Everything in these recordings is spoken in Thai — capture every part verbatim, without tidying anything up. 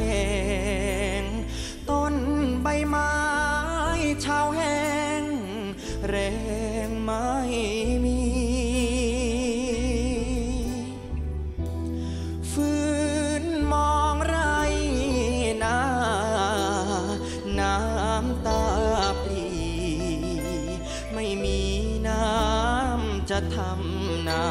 งต้นใบไม้เฉาแห้งแรงไม่มีฝืนมองไรนาน้ำตาปลีไม่มีน้ำจะทำนา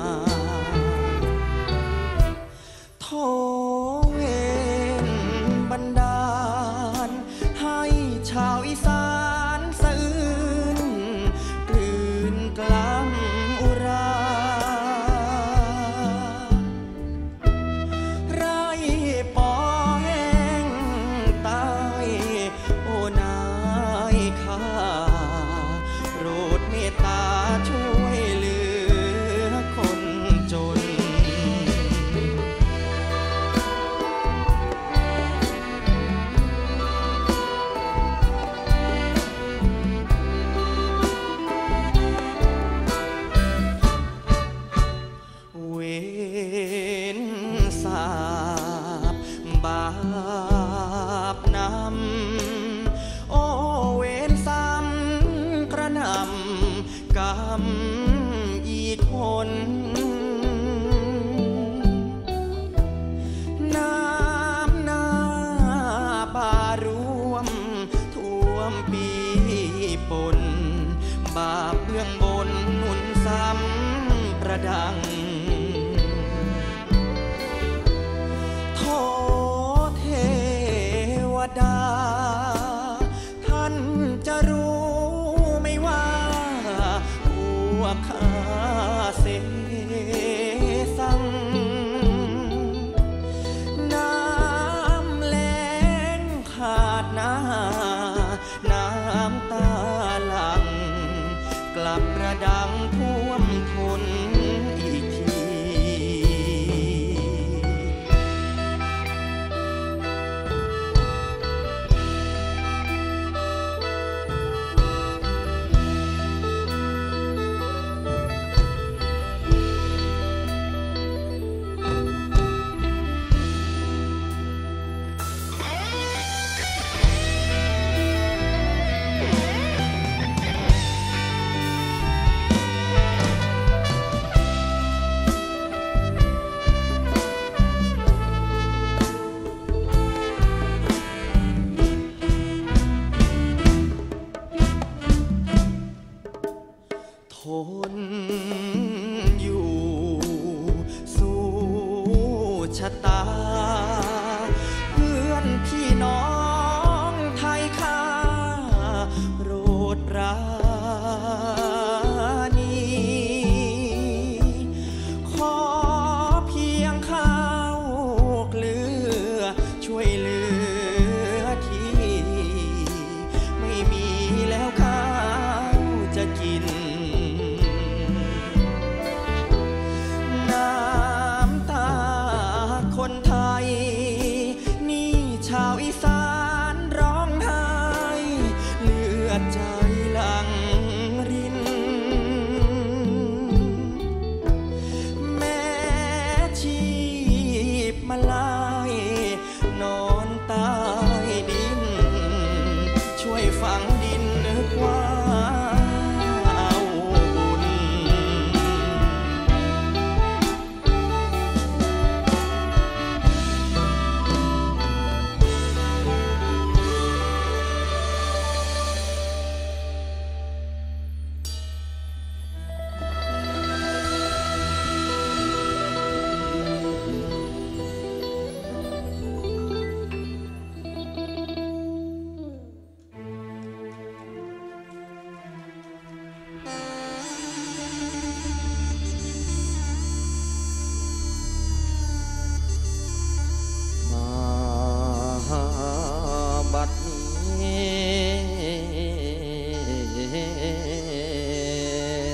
โทเวนบันดาลให้ชาวอีสานสะอื้นกลืนกล้ำอุราไรปอแห้งตายโอนายข้าโปรดเมตตาช่วยเหลือคนจนเวนสาบบาปนำโอเวนซ้ำกระหน่ำกรรมอีกคนน้ำหน้าบารวมท่วมปีปนบาปเบื้องบนหนุนซ้ำประดังโทเทวดาท่านจะรู้ไม่ว่าพวกข้าเสสังน้ำแล้งขาดนาน้ำตาหลังกลับระดังท่วมทนอีกทีทนอยู่สู้ชะตาเพื่อนพี่น้องไทยข้าโปรดปราณีขอเพียงข้าวเกลือช่วยเหลือทีไม่มีแล้วข้าวจะกินน้ำตาคนไทยนี่ชาวอีสานร้องไห้เลือดใจหลั่งรินแม้ชีพมาลายนอนใต้ดินช่วยฝังดินนึกว่าบัดนี้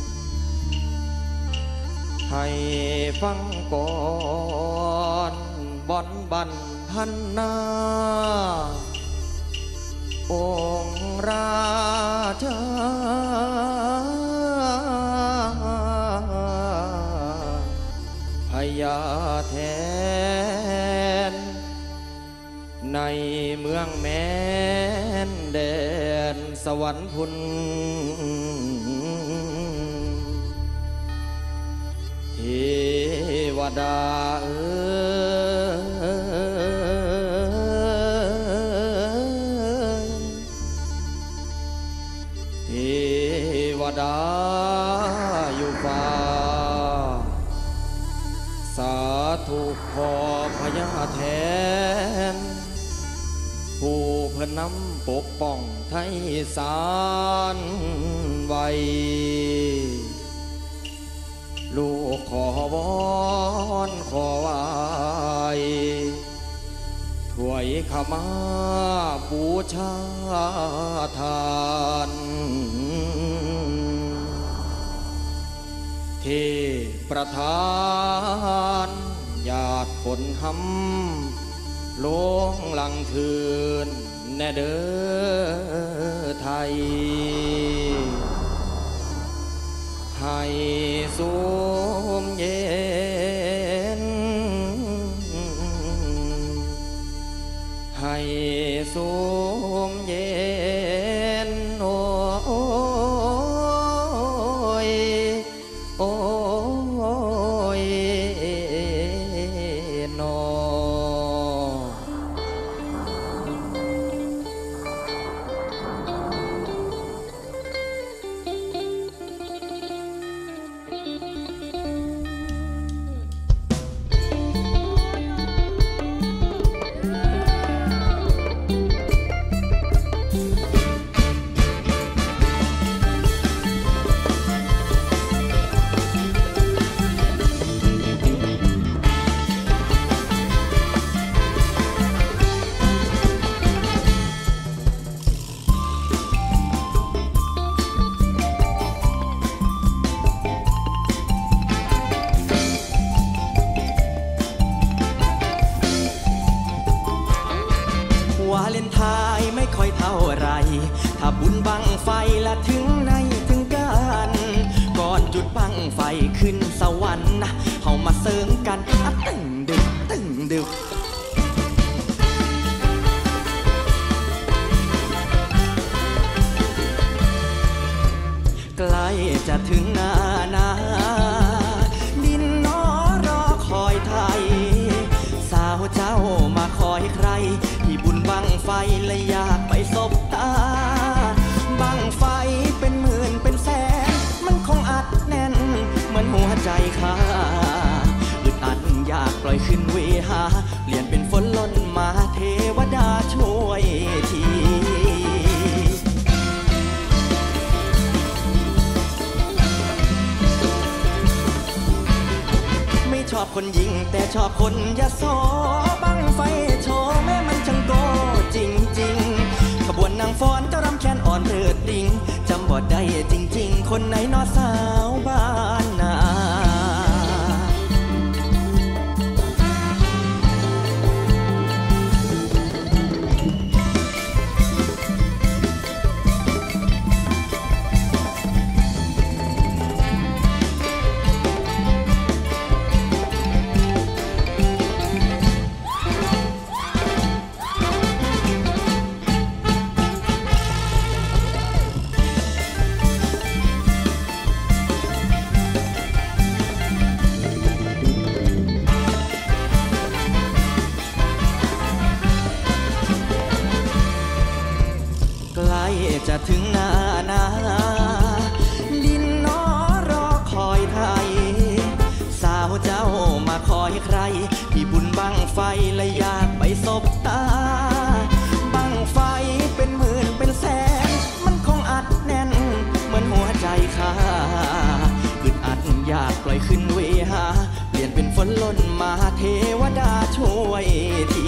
ให้ฟังก่อนบอนบันพันนาองค์ราชาพญาแทนในเมืองแม้นแดนสวรรค์พุนเทวดาเอ๋ยเทวดาอยู่ฟ้าสาธุขอพญาแทนผู้เพื่อนนำปกป้องไทยสารไว้ลูกขอวอนขอไหวถวายขมาบูชาทานเทประธานญาติผลหำลงหลังคืนแน่เด้อไทยให้สุมเย็นให้สุมเย็นโอ้ยโอ้ยนอวาเลนไทน์ไม่ค่อยเท่าไรถ้าบุญบังไฟละถึงในถึงกันก่อนจุดบังไฟขึ้นสวรรค์นะเฮามาเสริมกันอะตึงดึกตึงดึกใกล้จะถึงหน้านาดินน้อรอคอยไทยสาวเจ้ามาคอยใครที่บุญบังไฟและอยากไปสบตาบังไฟเป็นหมื่นเป็นแสนมันคงอัดแน่นเหมือนหัวใจข้าอึดอัดอยากปล่อยขึ้นเวหาเปลี่ยนเป็นฝนล้นมาเทวดาช่วยทีไม่ชอบคนยิงแต่ชอบคนยะโสบังไฟโชว์แม่มันช่างโกจริงๆขบวนนางฟ้อนเจ้ารำแค้นอ่อนเถิดดิ่งจำบ่ได้จริงๆคนไหนนอสาวบ้านนาจะถึงหน้านาดินน้อรอคอยไทยสาวเจ้ามาคอยใครที่บุญบังไฟและอยากไปสบตาบังไฟเป็นหมื่นเป็นแสนมันคงอัดแน่นเหมือนหัวใจข้าอึดอัดอยากปล่อยขึ้นเวหาเปลี่ยนเป็นฝนล้นมาเทวดาช่วยที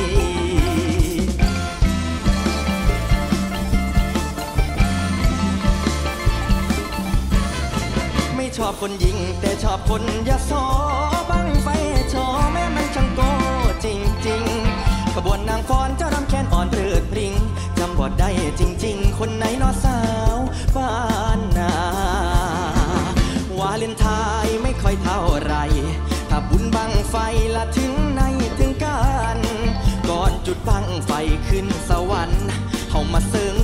ชอบคนยิงแต่ชอบคนยะโสบังไฟโชว์แม่มันช่างโกจริงๆขบวนนางฟ้อนเจ้ารำแค้นอ่อนเริดริงจำบ่ได้จริงๆคนไหนนอสาวบ้านนาวาเลนไทน์ไม่ค่อยเท่าไรถ้าบุญบังไฟละถึงในถึงกันก่อนจุดบังขึ้นสวรรค์เฮามาเสิง